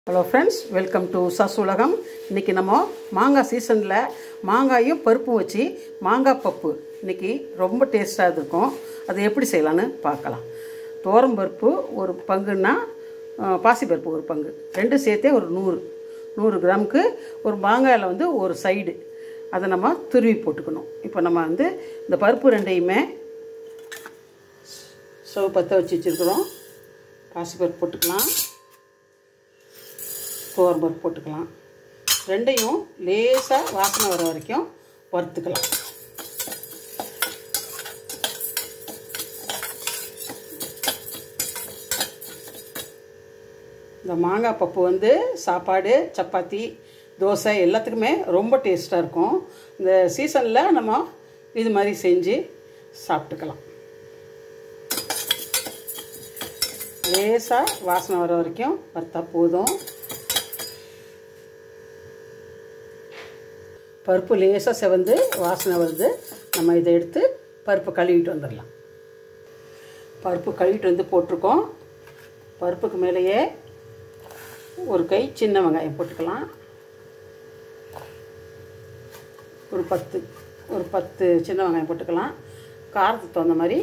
Hello friends, welcome to Sasulagam. இன்னைக்கு நம்ம மாங்காய் சீசன்ல மாங்காயும் பருப்பும் வச்சு மாங்காய் பப்பு இன்னைக்கு ரொம்ப டேஸ்டா இருக்கும். அது எப்படி செய்யலாம்னு பார்க்கலாம். தோரம் பருப்பு ஒரு பங்குன்னா பாசி பருப்பு ஒரு பங்கு. ரெண்டு சேர்த்தே ஒரு 100 கிராமுக்கு ஒரு மாங்காயில வந்து ஒரு சைடு அதை நம்ம துருவி போட்டுக்கணும். இப்போ நம்ம வந்து இந்த பருப்பு ரெண்டையுமே ஸ்டவ் பற்ற வச்சு வச்சிருக்கிறோம். பாசி பருப்பு போட்டுக்கலாம். தோரம் பருப்பு போட்டுக்கலாம். ரெண்டையும் லேசாக வாசனை வர வரைக்கும் வறுத்துக்கலாம். இந்த மாங்காய் பப்பு வந்து சாப்பாடு, சப்பாத்தி, தோசை எல்லாத்துக்குமே ரொம்ப டேஸ்ட்டாக இருக்கும். இந்த சீசனில் நம்ம இது மாதிரி செஞ்சு சாப்பிட்டுக்கலாம். லேசாக வாசனை வர வரைக்கும் வறுத்தா போதும். பருப்பு லேசாக செவந்து வாசனை வருது. நம்ம இதை எடுத்து பருப்பு கழுவிட்டு வந்துடலாம். பருப்பு கழுவிட்டு வந்து போட்டிருக்கோம். பருப்புக்கு மேலேயே ஒரு கை சின்ன வெங்காயம் போட்டுக்கலாம். ஒரு 10 சின்ன வெங்காயம் போட்டுக்கலாம். காரத்துக்கு தகுந்த மாதிரி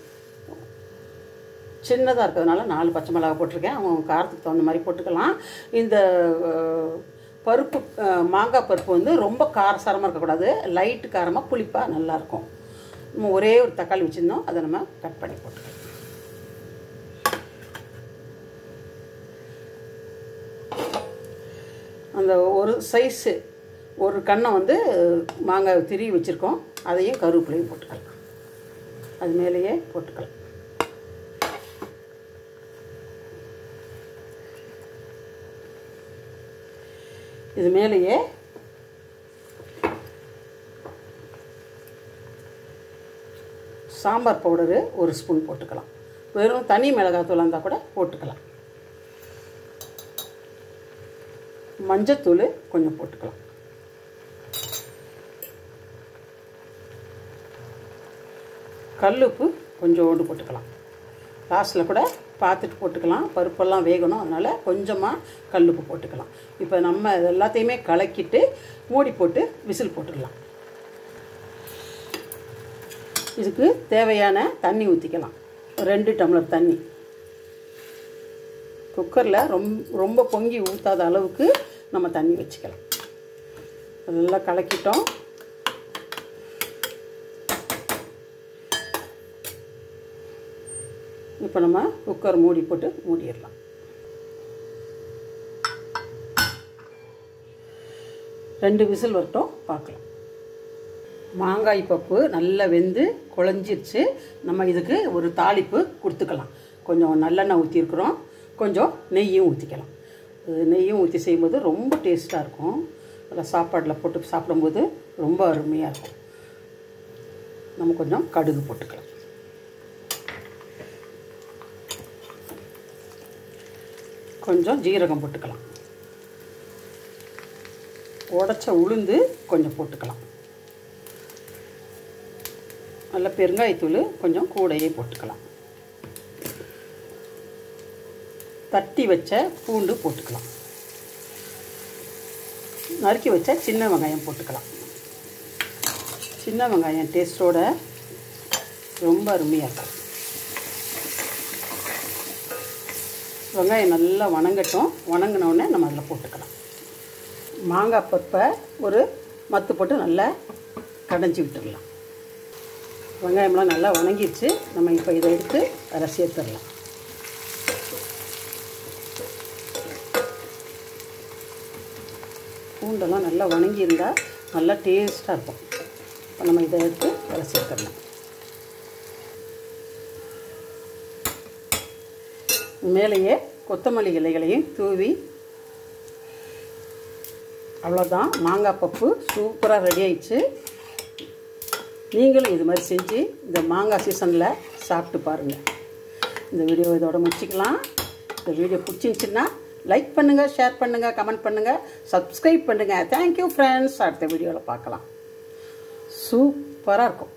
சின்னதாக இருக்கிறதுனால 4 பச்சை மிளகாய் போட்டிருக்கேன். அவங்க காரத்துக்கு தகுந்த மாதிரி போட்டுக்கலாம். இந்த பருப்பு மாங்காய் பருப்பு வந்து ரொம்ப காரசாரமாக இருக்கக்கூடாது. லைட்டு காரமாக புளிப்பாக நல்லாயிருக்கும். நம்ம ஒரே ஒரு தக்காளி வச்சுருந்தோம், அதை நம்ம கட் பண்ணி போட்டுக்கலாம். அந்த ஒரு சைஸு ஒரு கண்ணை வந்து மாங்காய் திருவி வச்சுருக்கோம். அதையும் கருவேப்பிலையும் போட்டுக்கலாம். அது மேலேயே போட்டுக்கலாம். இது மேலேயே சாம்பார் பவுடரு ஒரு ஸ்பூன் போட்டுக்கலாம். வெறும் தனி மிளகாத்தூள் இருந்தால் கூட போட்டுக்கலாம். மஞ்சத்தூள் கொஞ்சம் போட்டுக்கலாம். கல்லுப்பு கொஞ்சோண்டு போட்டுக்கலாம். லாஸ்ட்டில் கூட பார்த்துட்டு போட்டுக்கலாம். பருப்பெல்லாம் வேகணும், அதனால் கொஞ்சமாக கல்லுப்பு போட்டுக்கலாம். இப்போ நம்ம எல்லாத்தையுமே கலக்கிட்டு மூடி போட்டு விசில் போட்டுடலாம். இதுக்கு தேவையான தண்ணி ஊற்றிக்கலாம். 2 டம்ளர் தண்ணி. குக்கரில் ரொம்ப பொங்கி ஊற்றாத அளவுக்கு நம்ம தண்ணி வச்சுக்கலாம். நல்லா கலக்கிட்டோம். இப்போ நம்ம குக்கர் மூடி போட்டு மூடிடலாம். ரெண்டு விசில் வரட்டும், பார்க்கலாம். மாங்காய் பப்பு நல்லா வெந்து குழஞ்சிருச்சு. நம்ம இதுக்கு ஒரு தாளிப்பு கொடுத்துக்கலாம். கொஞ்சம் நல்லெண்ணெய் ஊற்றிருக்கிறோம், கொஞ்சம் நெய்யும் ஊற்றிக்கலாம். நெய்யும் ஊற்றி செய்யும்போது ரொம்ப டேஸ்ட்டாக இருக்கும். அதில் சாப்பாட்டில் போட்டு சாப்பிடும்போது ரொம்ப அருமையாக இருக்கும். நம்ம கொஞ்சம் கடுகு போட்டுக்கலாம். கொஞ்சம் ஜீரகம் போட்டுக்கலாம். உடைச்ச உளுந்து கொஞ்சம் போட்டுக்கலாம். நல்ல பெருங்காயத்தூள் கொஞ்சம் கூடையே போட்டுக்கலாம். தட்டி வச்ச பூண்டு போட்டுக்கலாம். நறுக்கி வச்ச சின்ன வெங்காயம் போட்டுக்கலாம். சின்ன வெங்காயம் டேஸ்ட்டோட ரொம்ப அருமையாக இருக்கும். வெங்காயம் நல்லா வணங்கட்டும். வணங்கினோடனே நம்ம அதில் போட்டுக்கலாம். மாங்காய் பருப்பை ஒரு மத்து போட்டு நல்லா கடைஞ்சி விட்டுடலாம். வெங்காயம்லாம் நல்லா வணங்கிடுச்சு. நம்ம இப்போ இதை எடுத்து அதில் சேர்த்துடலாம். பூண்டெல்லாம் நல்லா வணங்கியிருந்தால் நல்லா டேஸ்ட்டாக இருக்கும். இப்போ நம்ம இதை எடுத்து அதில் சேர்த்துடலாம். மேலேயே கொத்தமல்லி இலைகளையும் தூவி அவ்வளோதான். மாங்காய் பப்பு சூப்பராக ரெடி ஆயிடுச்சு. நீங்களும் இது மாதிரி செஞ்சு இந்த மாங்காய் சீசனில் சாப்பிட்டு பாருங்கள். இந்த வீடியோ இதோட முடிச்சிக்கலாம். இந்த வீடியோ பிடிச்சிருந்துச்சின்னா லைக் பண்ணுங்கள், ஷேர் பண்ணுங்கள், கமெண்ட் பண்ணுங்கள், சப்ஸ்கிரைப் பண்ணுங்கள். Thank you friends. அடுத்த வீடியோவில் பார்க்கலாம். சூப்பராக இருக்கும்.